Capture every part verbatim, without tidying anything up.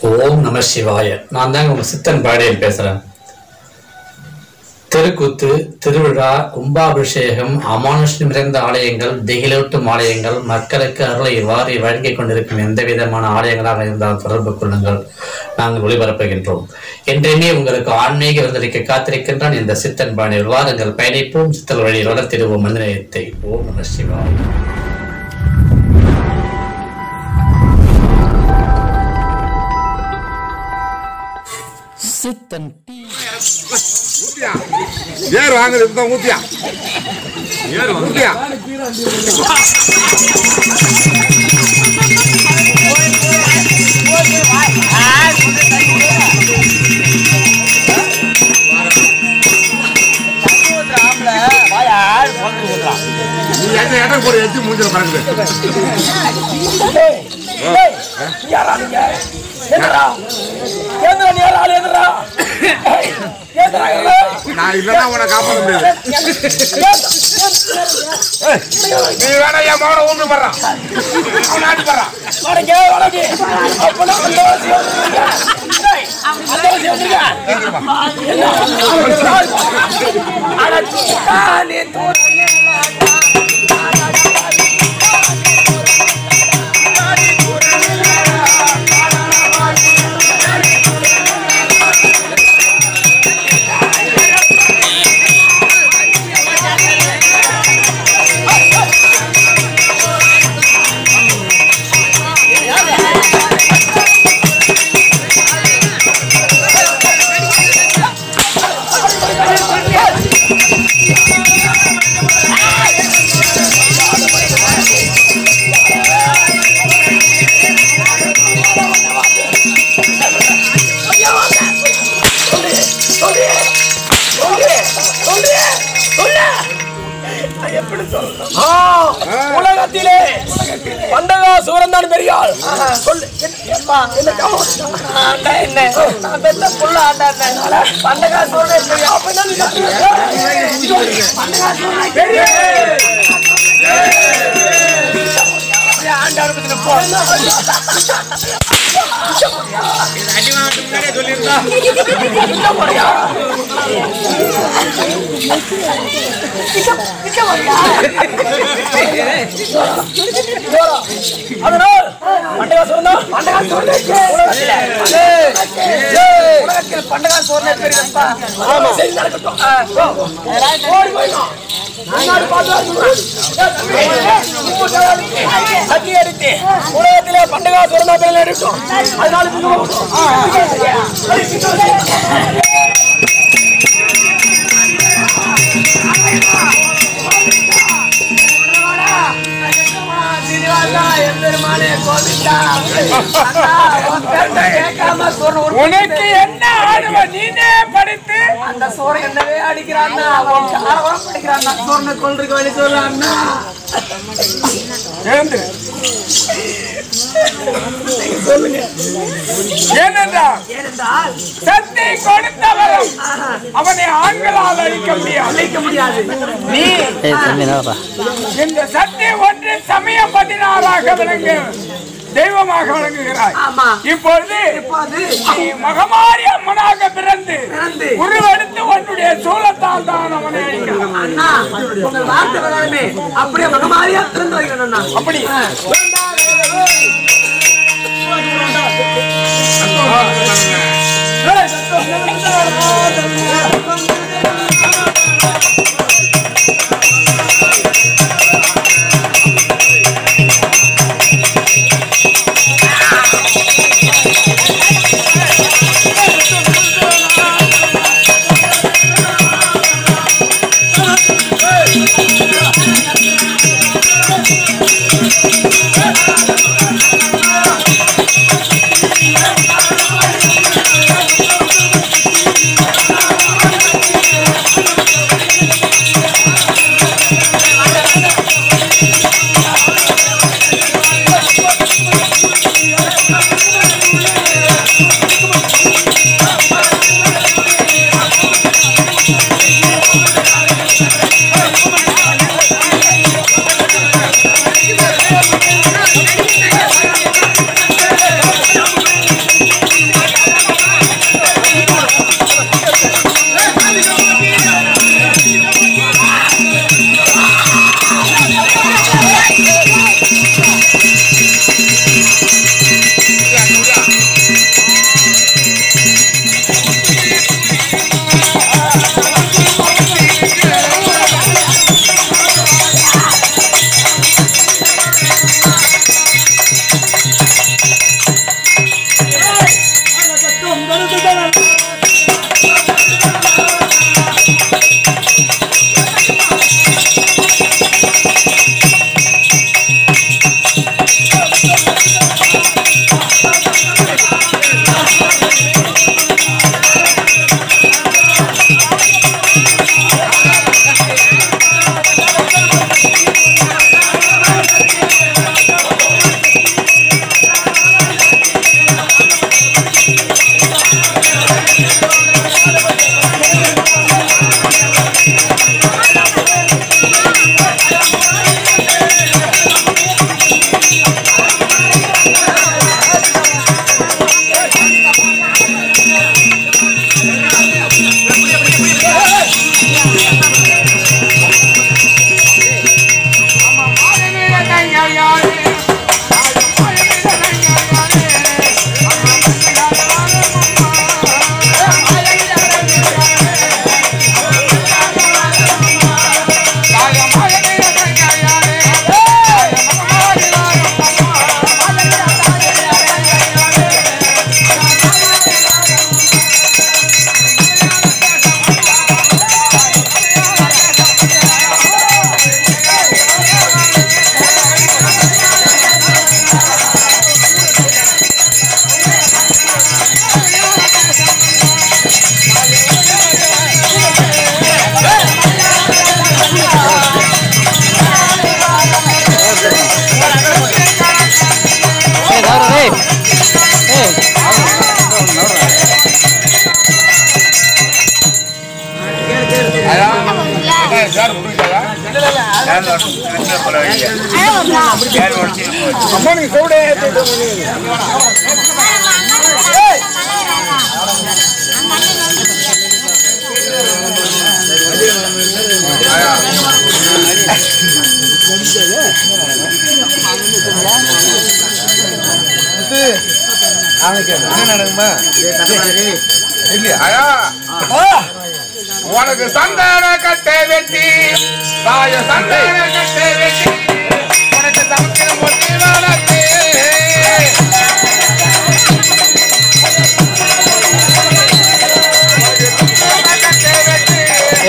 ஓம் நம சிவாய. நான் தாங்க உங்க சித்தன் பாடியன் பேசுறேன். தெருக்கூத்து, திருவிழா, கும்பாபிஷேகம், அமானுஷ்யம் நிறைந்த ஆலயங்கள், திகிலூட்டும் ஆலயங்கள், மக்களுக்கு அருளை வாரி வழங்கிக் கொண்டிருக்கும் எந்த விதமான ஆலயங்களாக இருந்தால் தொடர்பு கொள்ளுங்கள். நாங்கள் ஒளிபரப்புகின்றோம். என்றையுமே உங்களுக்கு ஆன்மீக விருந்தளிக்க காத்திருக்கின்றான் இந்த சித்தன் பாணியில். வாருங்கள், பயணிப்போம், சித்தல் வழியில் வளர்த்திடுவோம் மனிதநேயத்தை. ஓம் நம சிவாய. சித்தன் ஏறு வாங்குது ஊத்தியா ஏறு ஊத்தியா நீ இடம் போற எச்சு மூஞ்சில பறக்குது. நான் இல்லன்னா உன்னை காப்பாற்ற முடியாது. நீ வேணா என் மகனை ஊந்து படுறான், அவன் ஆடி படுறான். உலகத்திலே பண்டகா சூரந்தான் பெரியாள். பண்டகா சூரன் அதனால் பண்டகா சோர்னா பண்டகா சோர்னே உலகத்தில் பண்டகா சோர்னே பெரியப்பா. ஆமா சரி நடக்கட்டும். ஓடி போய்டும் சக்தி அடித்து உலகத்திலே பண்டகா சோர்னா பெரிய இருக்கும். அதனால உனக்கு என்ன ஆடுவ நீனே படித்து அந்த சோரை என்னவே அடிக்கிறான் படிக்கிறான் சோர்னை கொள்றதுக்கு வழி சொல்றான். சொல்லுங்க. ஏனென்றால் சக்தி கொடுத்தவரும் அவனை ஆண்களால் அழிக்க முடியாது அழிக்க முடியாது. நீ இந்த சக்தி ஒன்று சமய பதினாறாக விளங்கு தெய்வமாக விளங்குகிறாய். இப்பொழுது நீ மகமாரி அம்மனாக பிறந்து உருவெடுத்து உன்னுடைய சூலத்தால் தான் அவனை அழிக்கிறான். அப்படியே மகமாரியா பிறந்து வைக்கணும். அப்படி அம்மா நீ சவுடே உனக்கு சந்தான கட்டை வெட்டி தாய சந்தான கட்டை வெட்டி உனக்கு சமைக்கிற பொட்டி வளர்த்து கட்டை வெட்டி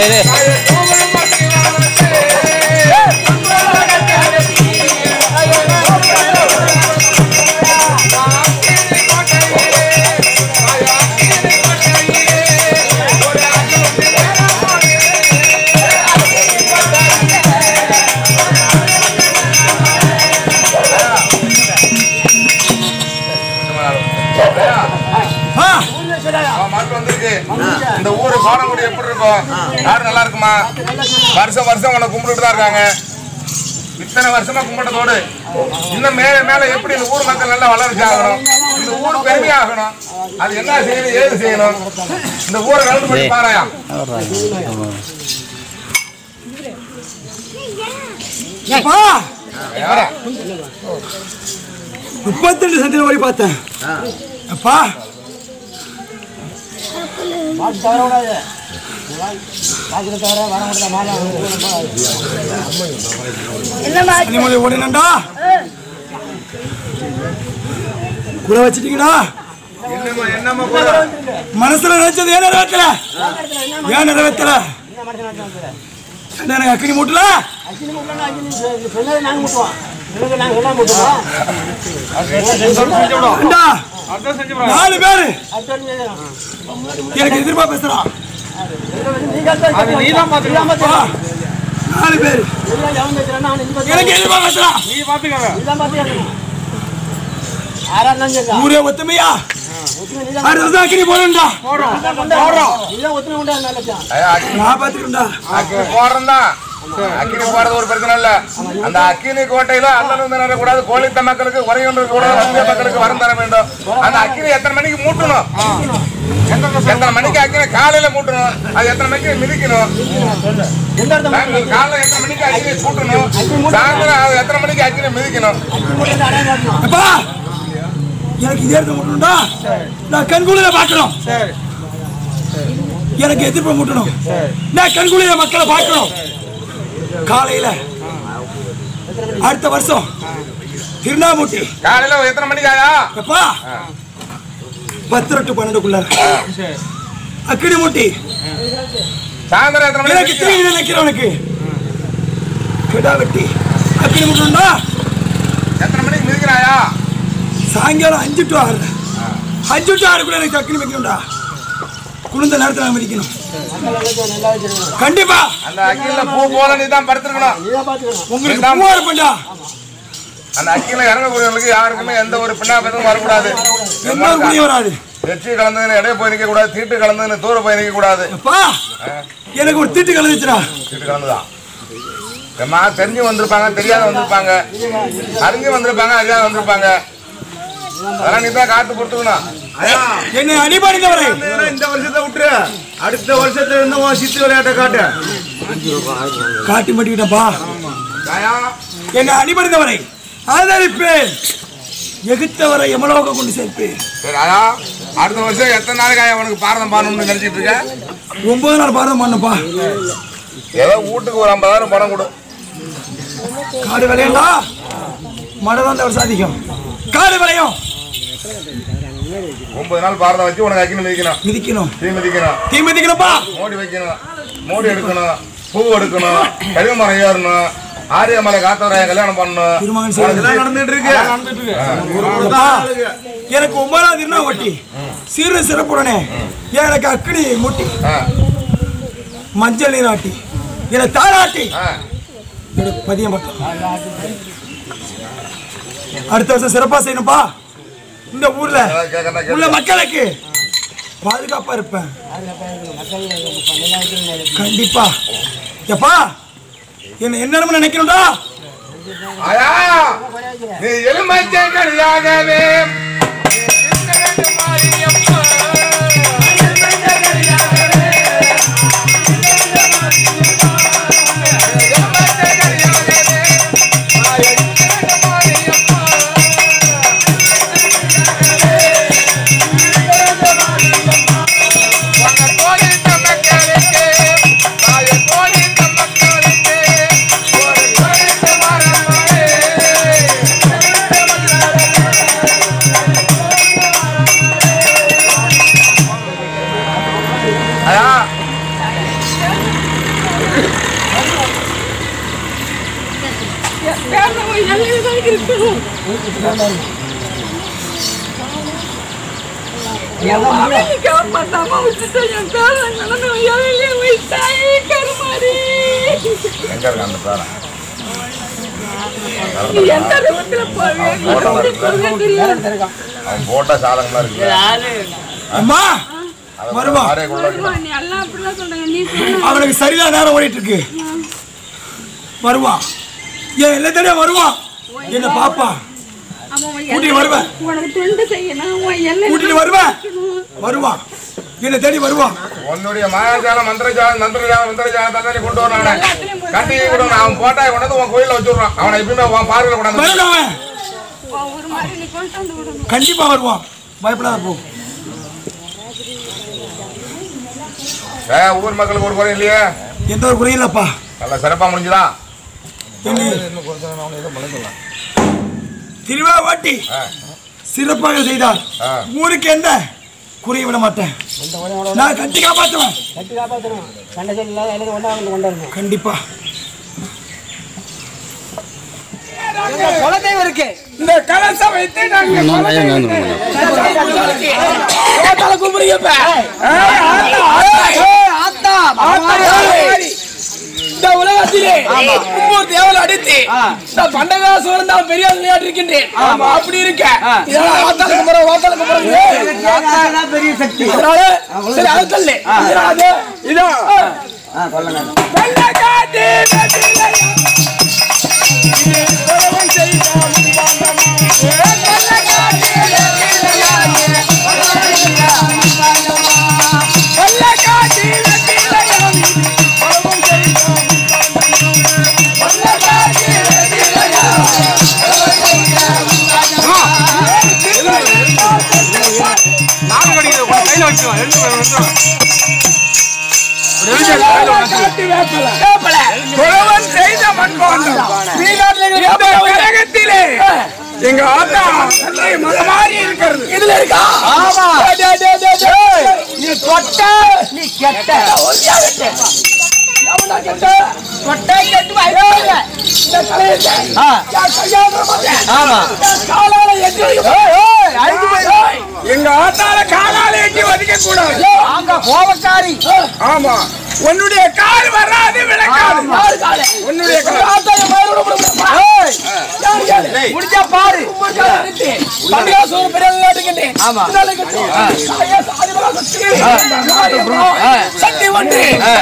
இந்த ஊரு பாடங்குடி எப்படி இருக்கும்? யாரு நல்லா இருக்குமா? வருஷம் வருஷம் உன்னை கும்பிட்டு தான் இருக்காங்க. இத்தனை வருஷமா கும்பிட்டதோடு இன்னும் மேல மேல எப்படி இந்த ஊர் மக்கள் நல்லா வளர்ச்சி ஆகணும், இந்த ஊர் பெருமையாகணும், அது என்ன செய்யணும், ஏது செய்யணும், இந்த ஊரை கலந்து பண்ணி பாராயா. முப்பத்தி ரெண்டு சென்ட் வரை பார்த்தேன். அப்பா ஓடினண்டா கூட வச்சிட்டீங்கடா. மனசுல நினைச்சது ஏன் நிறைவேற்றல? ஏன் நிறைவேற்றல? எனக்கு அக்கினி மூட்டல நாலு பேரு எனக்கு எதிர்ப்பா பேசுறான். நாலு பேரு எனக்கு எதிர்ப்பா பேசுறான். ஊரே ஒத்துமையா அக்கினி போறா நான் பாத்துக்கிட்டா போறா அக்கினி போறது ஒரு பிரச்சனை இல்ல. அந்த அக்கினி கோட்டையில அல்லது கூடாது, கோழித்த மக்களுக்கு உரையொன்று கூடாது, வந்திய மக்களுக்கு வரம் தர வேண்டும். அந்த அக்கினி எத்தனை மணிக்கு மூட்டணும், எத்தனை மணிக்கு அக்கினி காலையில மூட்டணும், அது எத்தனை மணிக்கு மிதிக்கணும், காலையில எத்தனை மணிக்கு அக்கினி கூட்டணும், சாயந்தரம் எத்தனை மணிக்கு அக்கினி மிதிக்கணும். எனக்கு இதே மூட்டணும்டா. நான் கண்குளிர பார்க்கணும், எனக்கு எதிர்ப்பு மூட்டணும், நான் கண்குளிர மக்களை பார்க்கணும். காலையில அடுத்த வருஷம் திருநாமூட்டி காலையில எத்தனை மணிக்கு ஆயா? எப்பா பத்து டு பன்னெண்டுக்குள்ள அக்கினி மூட்டி சாயந்தரம் எத்தனை மணிக்கு திரும்பி நினைக்கிறவனுக்கு கிடா வெட்டி அக்கினி மூட்டணும்டா. எத்தனை மணிக்கு மிதிக்கிறாயா? சாயங்காலம் அஞ்சு டு ஆறு அஞ்சு டு ஆறுக்குள்ள எனக்கு அக்கினி வைக்கணும்டா. குளிர்ந்த நேரத்தில் மிதிக்கணும் கண்டிப்பா. அந்த அக்கில பூ போல நீ தான் படுத்துக்கணும். உங்களுக்கு பூவா இருப்பா. அந்த அக்கில இறங்கக்கூடியவங்களுக்கு யாருக்குமே எந்த ஒரு பின்னாபத்தும் வரக்கூடாது, வராது. வெற்றி கலந்ததுன்னு இடையே போய் நிக்க கூடாது, தீட்டு கலந்ததுன்னு தூர போய் நிக்க கூடாது. எனக்கு ஒரு தீட்டு கலந்துச்சுடா. தீட்டு கலந்துதான் தெரிஞ்சு வந்திருப்பாங்க, தெரியாத வந்திருப்பாங்க, அறிஞ்சு வந்திருப்பாங்க, அறியாத வந்திருப்பாங்க. அதெல்லாம் நீ தான் காத்து பொறுத்துக்கணும். என்னை அடிபடித்தவரை இந்த வருஷத்தை விட்டுரு, அடுத்த வருஷத்துல இருந்து சித்து விளையாட்ட காட்டு காட்டி மாட்டிக்கிட்டப்பா. என்னை அடிபடித்தவரை ஆதரிப்பேன், எகித்தவரை எமலோக கொண்டு சேர்ப்பேன். அடுத்த வருஷம் எத்தனை நாளைக்கு அவனுக்கு பாரதம் பாடணும்னு நினைச்சிட்டு இருக்க? ஒன்பது நாள் பாரதம் பண்ணப்பா. ஏதோ வீட்டுக்கு ஒரு ஐம்பதாயிரம் பணம் கொடு. காடு விளையண்டா மழை தான் சாதிக்கும். காடு விளையும். ஒன்பது நாள் பாரதம் வச்சு உனக்கு அக்கினி மிதிக்கணும், மிதிக்கணும், தீ மிதிக்கணும், தீ மிதிக்கணும்பா. மோடி வைக்கணும், மோடி எடுக்கணும், பூ எடுக்கணும், கழிவு மரம் ஏறணும், ஆரியமலை காத்தவரைய கல்யாணம் பண்ணணும். நடந்துட்டு இருக்கு. எனக்கு ஒன்பதாவது இருந்தா ஒட்டி சிறு சிறப்புடனே எனக்கு அக்கினி மூட்டி மஞ்சள் நீராட்டி எனக்கு தாராட்டி எனக்கு பதியம் மட்டும் அடுத்த வருஷம் சிறப்பா செய்யணும்பா. இந்த ஊர்ல உள்ள மக்களுக்கு பாதுகாப்பா இருப்பேன். கண்டிப்பா. எப்பா என்ன என்ன நினைக்கணும்டா? நீ எலுமச்சங்கடியாகவே போட்டா சாதகமா இருக்கு. அவனுக்கு சரிதான் நேரம் ஓடிட்டு இருக்கு. வருவான். ஏன் எல்லாத்தையும் வருவான். என்ன பாப்பா கூட்டிட்டு வருவேன். கூட்டிட்டு வருவேன். வருவான். என்ன தேடி வருவான். உன்னுடைய மாயாஜாலம் மந்திரஜாலம் மந்திரஜாலம் மந்திரஜாலம் தண்டனை கொண்டு வரானே கட்டி கூட அவன் போட்டாய் கொண்டு வந்து உன் கோயில வச்சுடுறான். அவனை எப்பயுமே உன் பார்வையில கொண்டாந்து கண்டிப்பா வருவான். பயப்படாத போ. ஏ ஊர் மக்களுக்கு ஒரு குறை இல்லையே? எந்த ஒரு குறையும் இல்லப்பா. நல்லா சிறப்பா முடிஞ்சுதா? திருவாவாட்டி சிறப்பாக செய்தார். ஊருக்கு எந்த குறைய விட மாட்டேன். நான் கட்டி காப்பாற்றுவேன். கண்டிப்பா. இந்த கலசம் வைத்து இந்த உலகத்திலே ஒவ்வொரு தேவலை அடித்து இந்த பண்டகாசுரன் தான் பெரிய விளையாட்டு இருக்கின்றேன். அப்படி இருக்க பெரிய சக்தி சரி அதுக்கல்ல இதோ எங்க ஆத்தா மாறி இருக்கிறது இதுல இருக்கா? நீ தொட்ட நீ கெட்ட எங்க ஆத்தால காலால எட்டி வதிக்க கூடாது. கோபக்காரி. ஆமா உன்னுடைய கால் வராது விளக்காது. உன்னுடைய முடிஞ்சா பாரு. சக்தி ஒன்று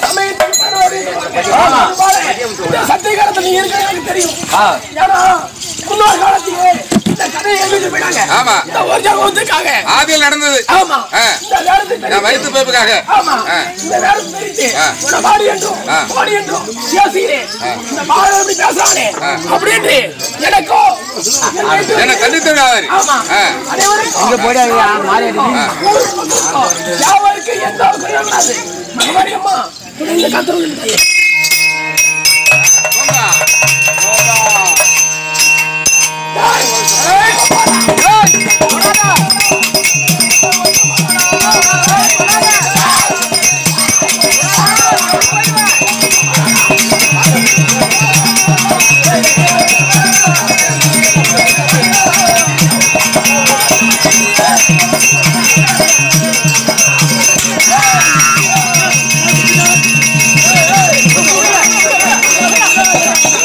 சத்தியகாரத்தில் நீ இருக்க எனக்கு தெரியும். முன்னோர் காலத்திலே ஆதியில் நடந்தது. வயிற்று பேப்புக்காக என்ன கண்டித்து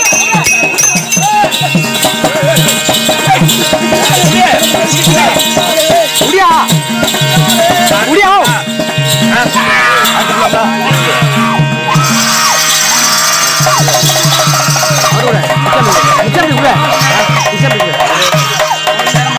Yeah. ஆமா